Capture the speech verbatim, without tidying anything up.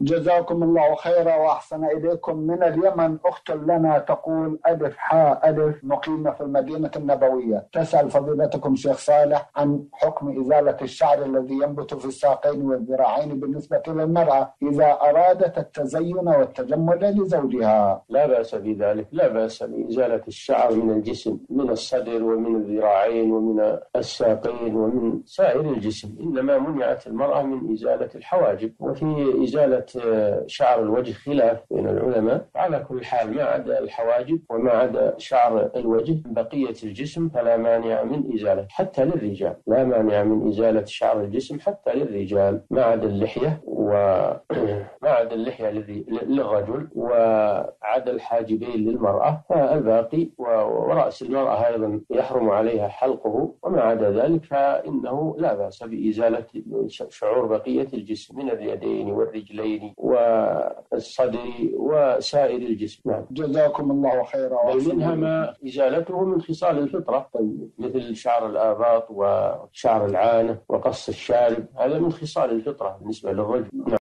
جزاكم الله خيرا وأحسن إليكم. من اليمن أخت لنا تقول ألف حاء ألف مقيمة في المدينة النبوية، تسأل فضيلتكم شيخ صالح عن حكم إزالة الشعر الذي ينبت في الساقين والذراعين بالنسبة للمرأة إذا أرادت التزين والتجمل لزوجها. لا بأس بذلك، لا بأس بإزالة الشعر من الجسم، من الصدر ومن الذراعين ومن الساقين ومن سائر الجسم، إنما منعت المرأة من إزالة الحواجب. وفي إزالة شعر الوجه خلاف بين العلماء. على كل حال ما عدا الحواجب وما عدا شعر الوجه بقية الجسم فلا مانع من إزالة، حتى للرجال لا مانع من إزالة شعر الجسم حتى للرجال، ما عدا اللحية وما عدا اللحية للرجل وعدا الحاجبين للمرأة، فالباقي ورأس المرأة أيضا يحرم عليها حلقه، وما عدا ذلك فإنه لا بأس بإزالة شعور بقية الجسم من اليدين والرجلين والصدر وسائر الجسم. نعم. جزاكم الله خيرا. بل منها ما إزالته من خصال الفطرة، مثل شعر الآباط وشعر العانة وقص الشارب، هذا من خصال الفطرة بالنسبة للرجل. نعم.